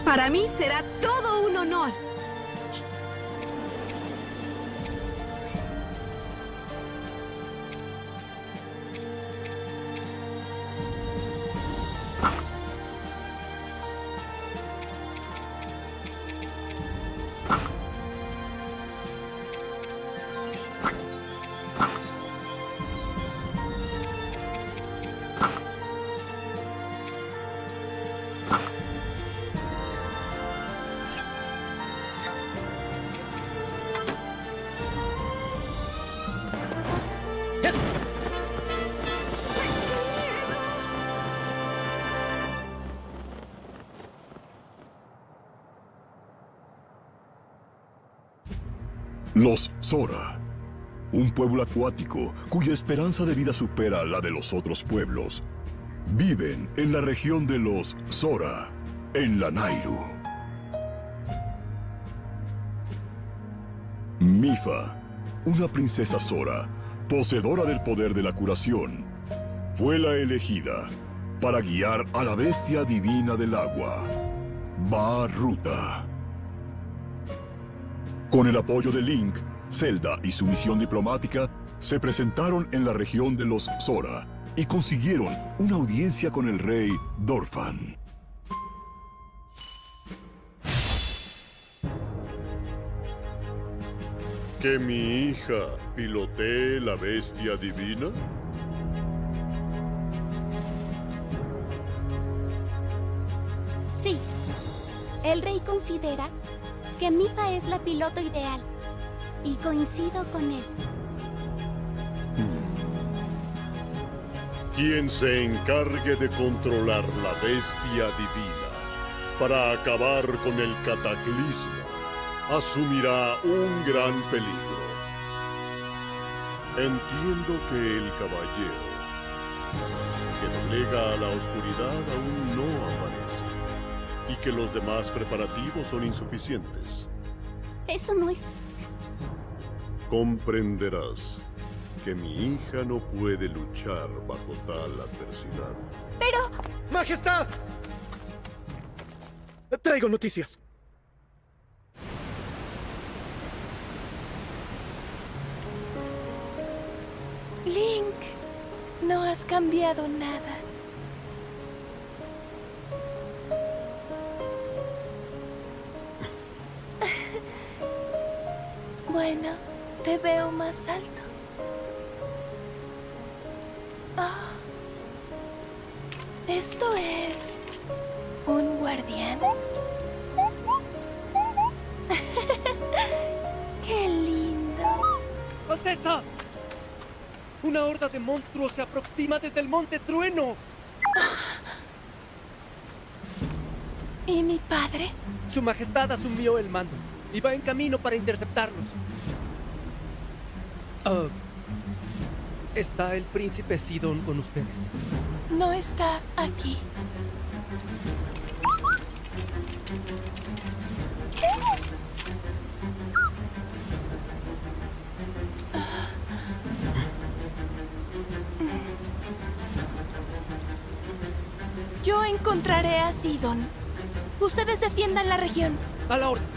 Para mí será todo un honor. Los Zora, un pueblo acuático cuya esperanza de vida supera la de los otros pueblos, viven en la región de los Zora, en Lanayru. Mipha, una princesa Zora, poseedora del poder de la curación, fue la elegida para guiar a la bestia divina del agua, Vah-Ruta. Con el apoyo de Link, Zelda y su misión diplomática, se presentaron en la región de los Zora y consiguieron una audiencia con el rey Dorphan. ¿Que mi hija pilotee la bestia divina? Sí. El rey considera que Mipha es la piloto ideal. Y coincido con él. Quien se encargue de controlar la bestia divina para acabar con el cataclismo asumirá un gran peligro. Entiendo que el caballero que doblega a la oscuridad aún no aparece y que los demás preparativos son insuficientes. Eso no es... Comprenderás que mi hija no puede luchar bajo tal adversidad. ¡Pero! ¡Majestad! Traigo noticias. Link, no has cambiado nada. Bueno, te veo más alto. Oh. ¿Esto es un guardián? ¡Qué lindo! ¡Alteza! Una horda de monstruos se aproxima desde el Monte Trueno. ¿Y mi padre? Su Majestad asumió el mando y va en camino para interceptarlos. ¿Está el príncipe Sidon con ustedes? No está aquí. Yo encontraré a Sidon. Ustedes defiendan la región. A la orden.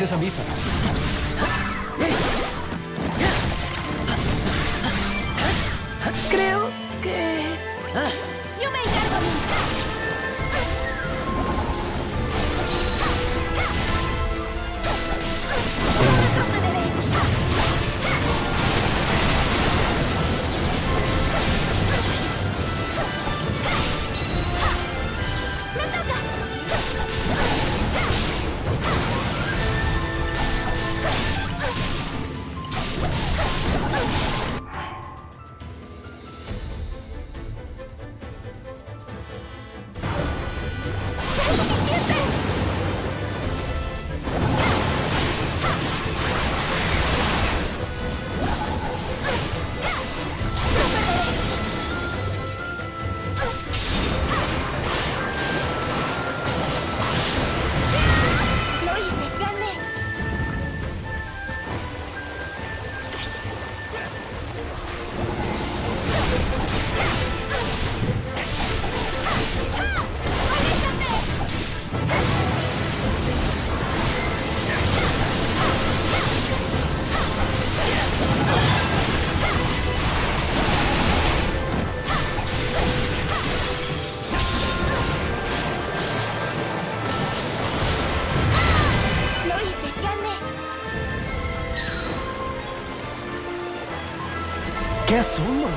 princesa Mipha. Creo que... Yo me encargo. ¡Qué asombro!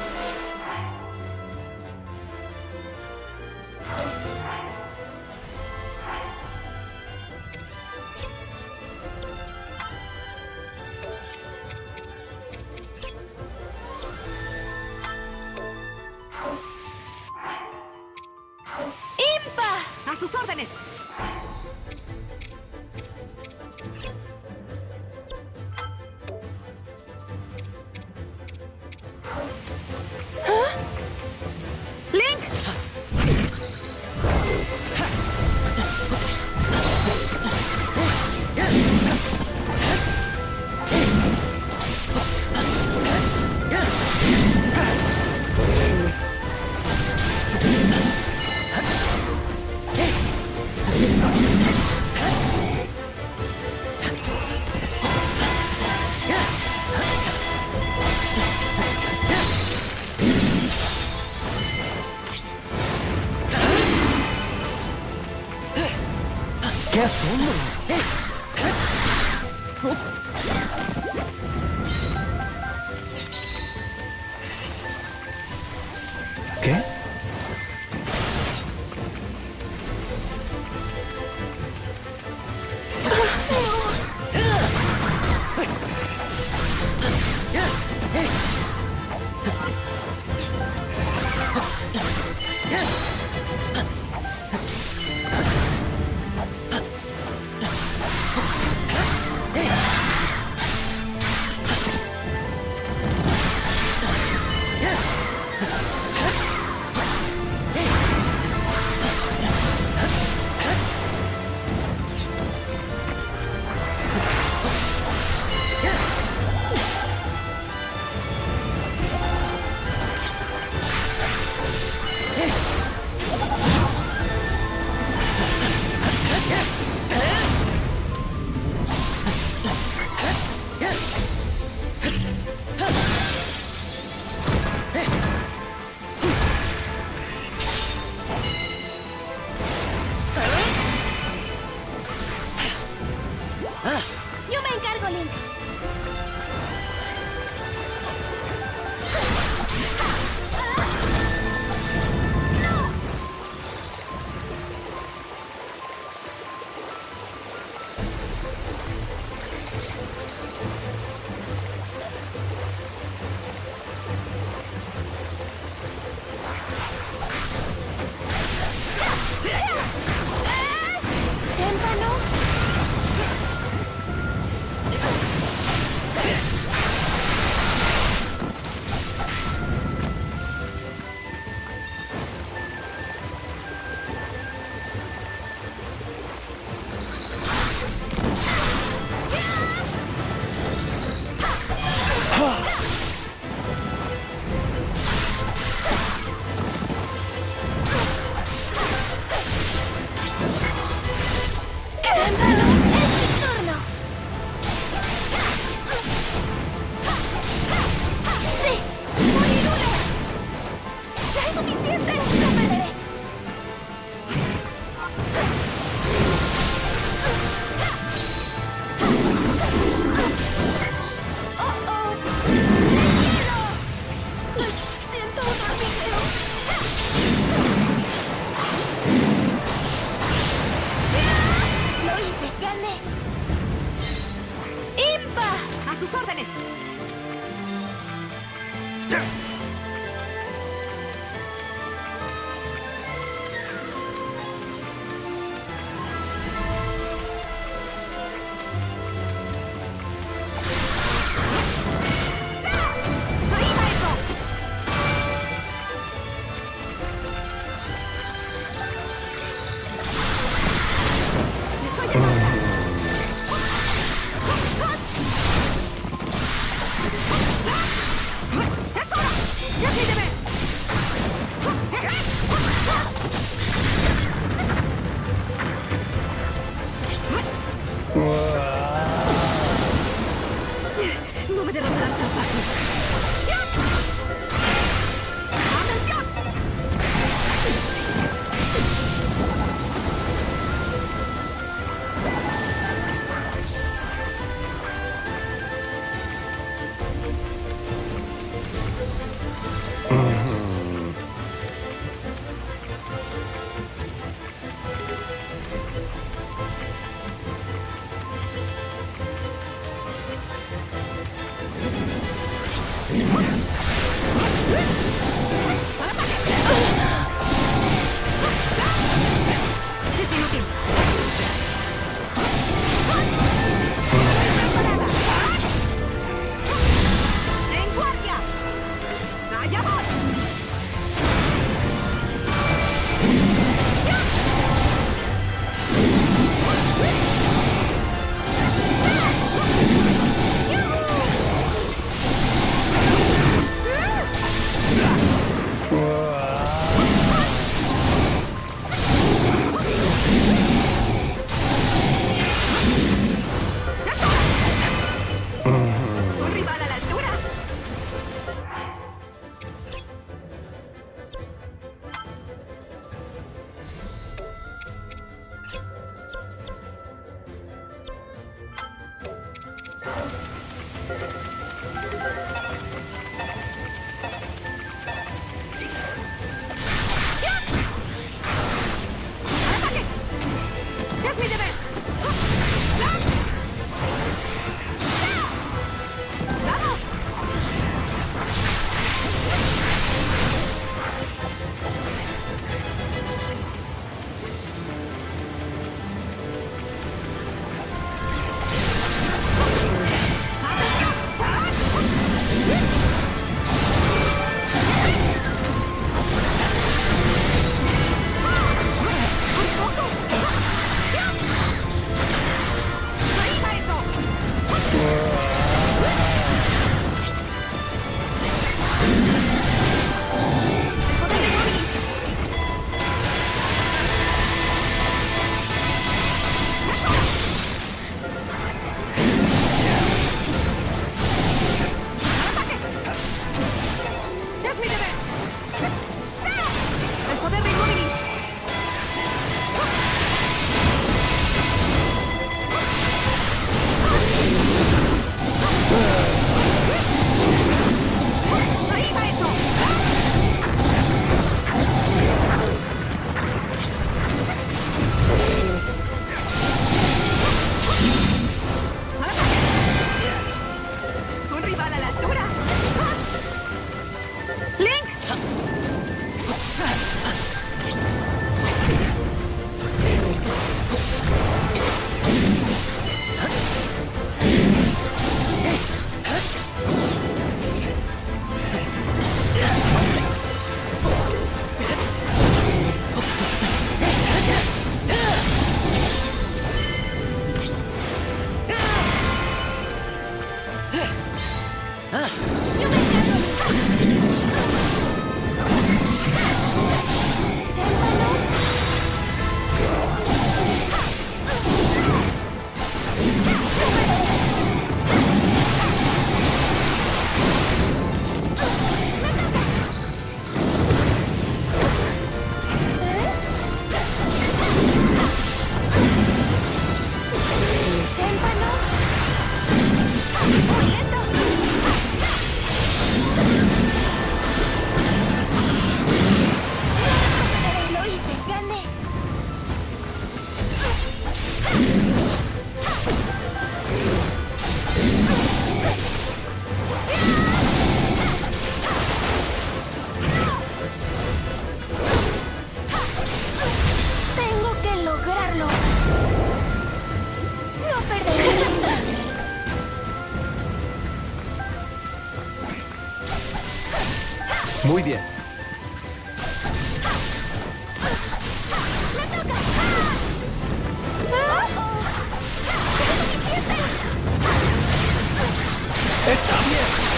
¡A sus órdenes! ¡Link! ¡Qué asombro! ¿Qué? Es inútil. ¡En guardia! ¡Allá voy! ¡Un rival a la altura! ¡Ataque! ¡Es mi deber! ¡Vamos! ¡Ahí va eso! ¡Es mi deber! ¡El poder de Inmobilis! ¡Ahí va eso! ¡Ataque! ¡Un rival a la altura! ¡Link! Lo hice, gané. Tengo que lograrlo. No perderé. Muy bien. Está bien.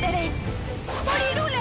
perderé! ¡Morirule!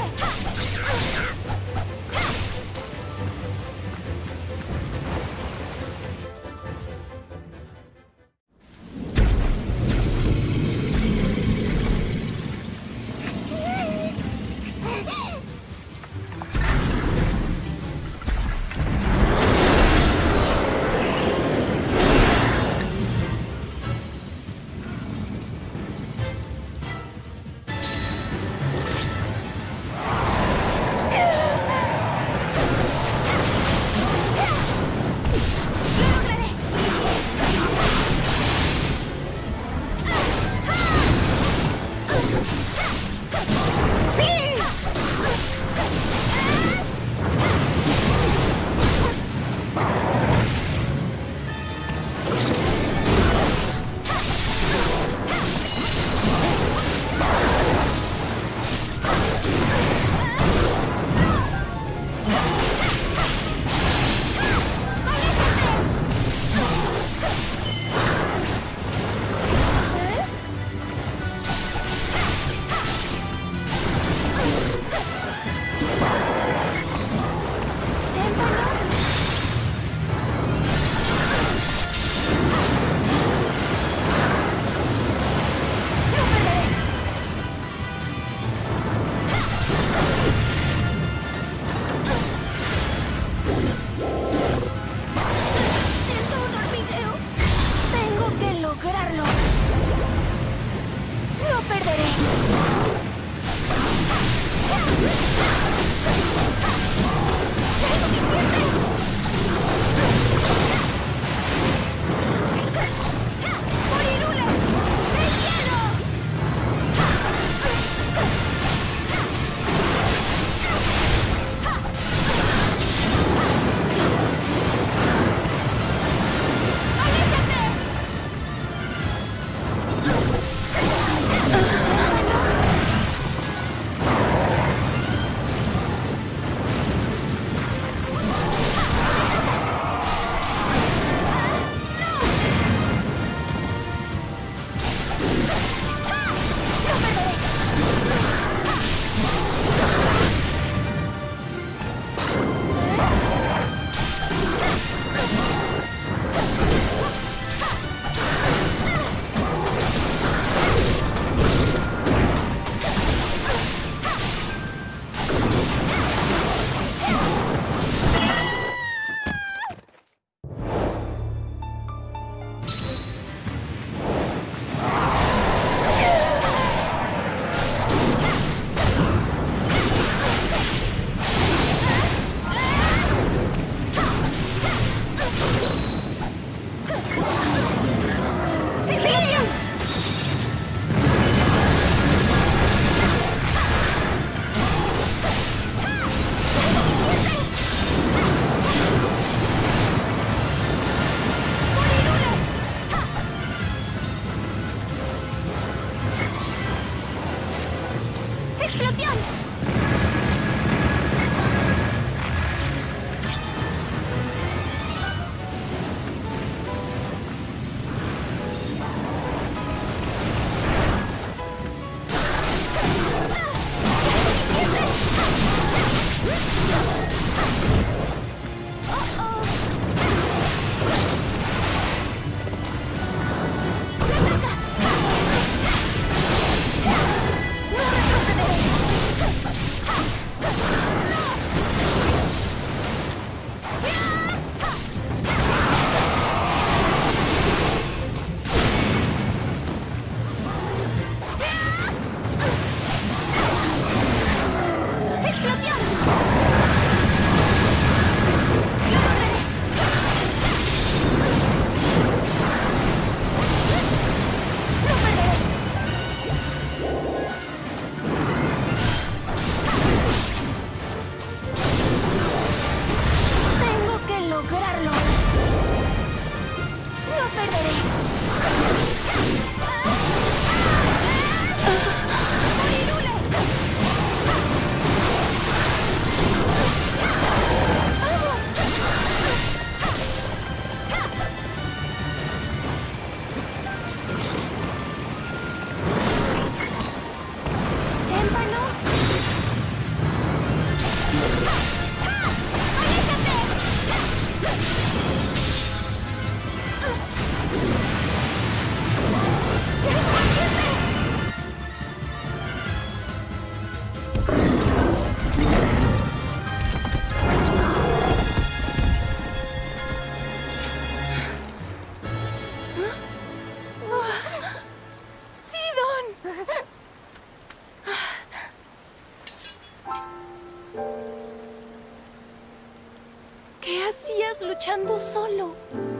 hacías luchando solo?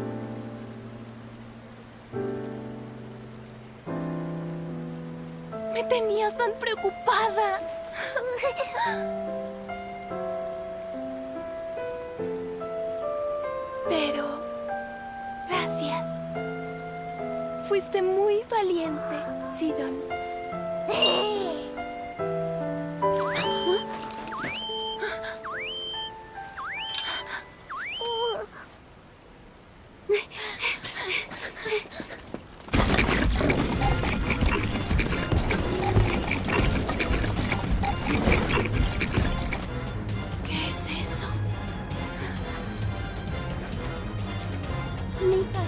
Me tenías tan preocupada. Pero, gracias. Fuiste muy valiente, Sidon. ¿Qué es eso? Mija.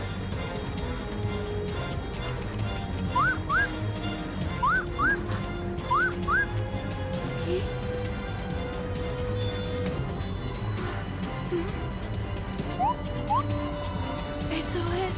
¿Qué? Eso es.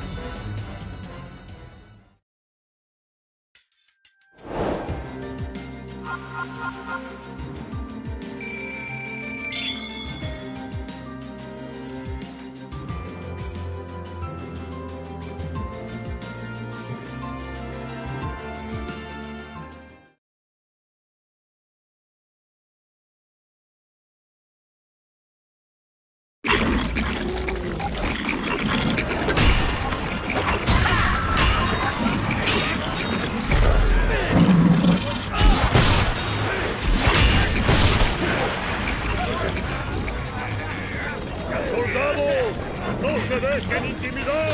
¡Soldados! ¡No se dejen intimidar!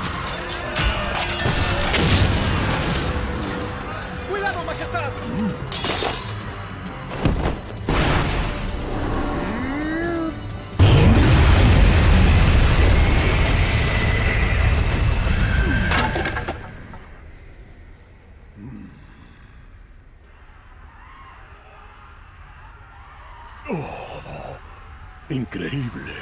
¡Cuidado, majestad! Increíble.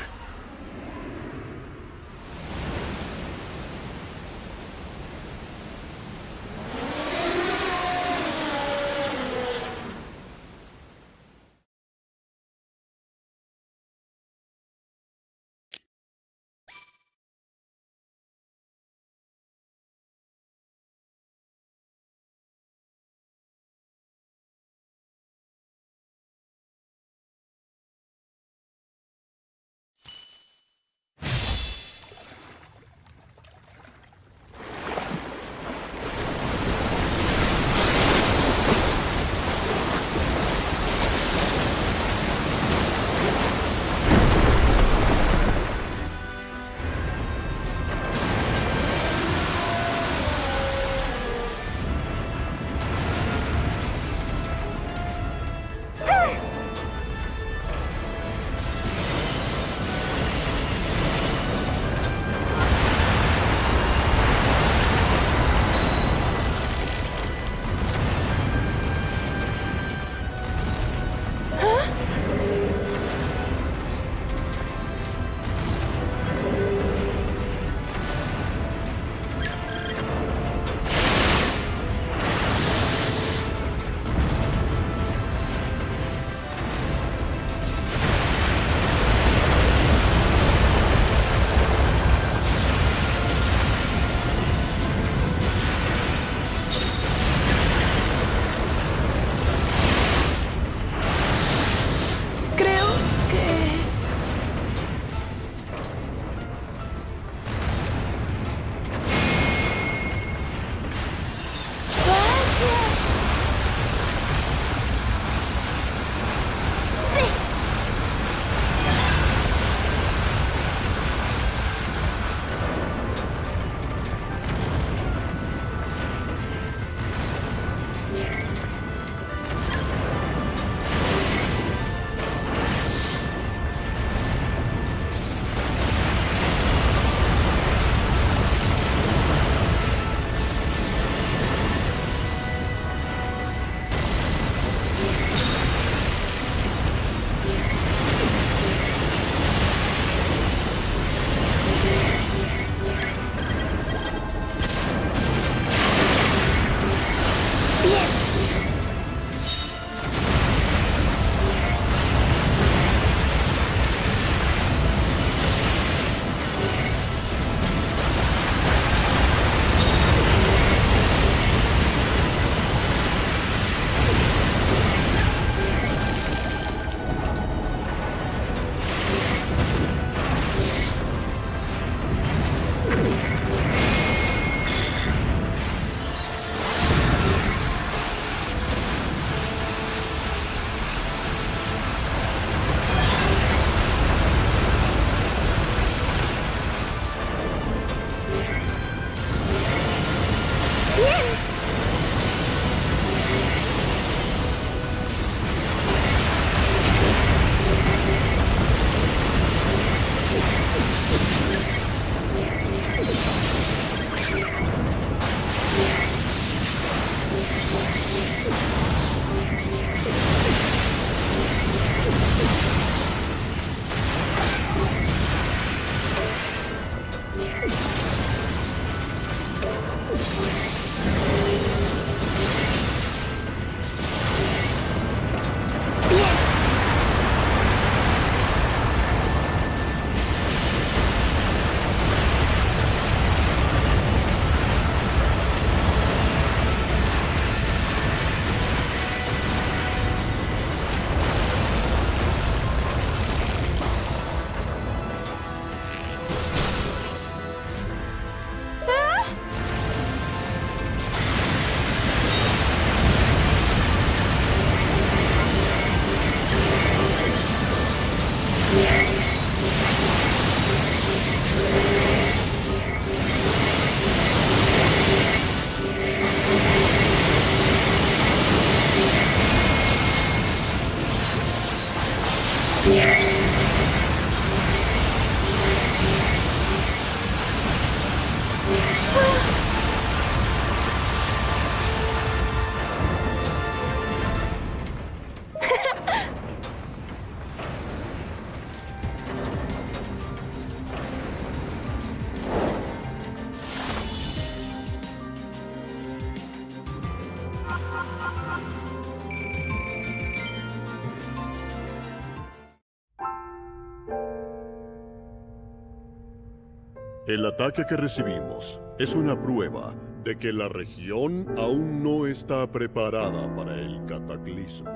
El ataque que recibimos es una prueba de que la región aún no está preparada para el cataclismo.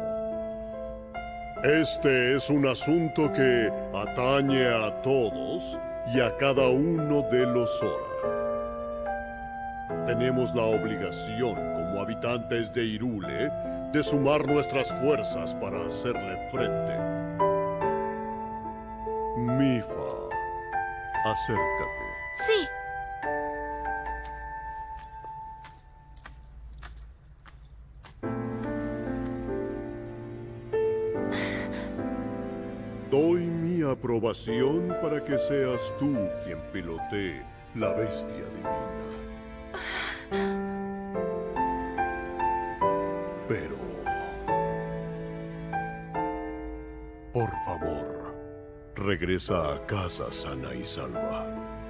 Este es un asunto que atañe a todos y a cada uno de los Zora. Tenemos la obligación, como habitantes de Hyrule, de sumar nuestras fuerzas para hacerle frente. Mipha, acércate. Sí. Doy mi aprobación para que seas tú quien pilotee la bestia divina. Pero, por favor, regresa a casa sana y salva.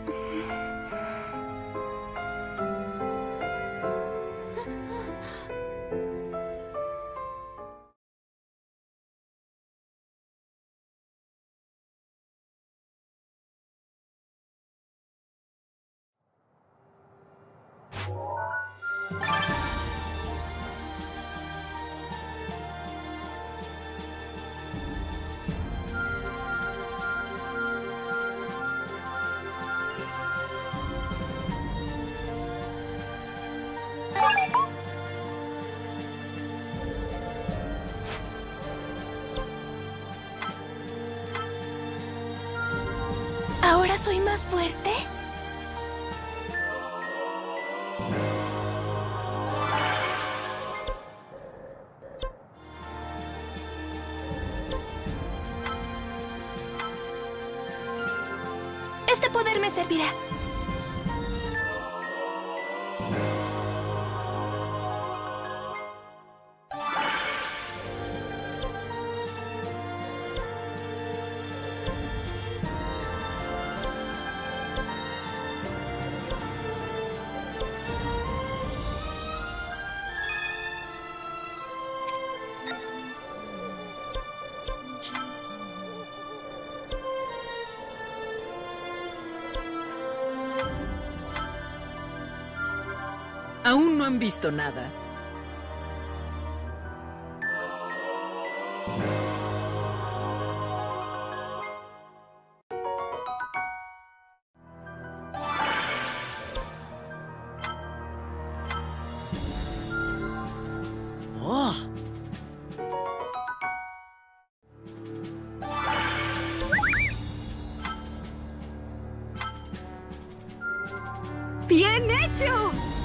¿Ahora soy más fuerte? Este poder me servirá. Aún no han visto nada. ¡Oh! ¡Bien hecho!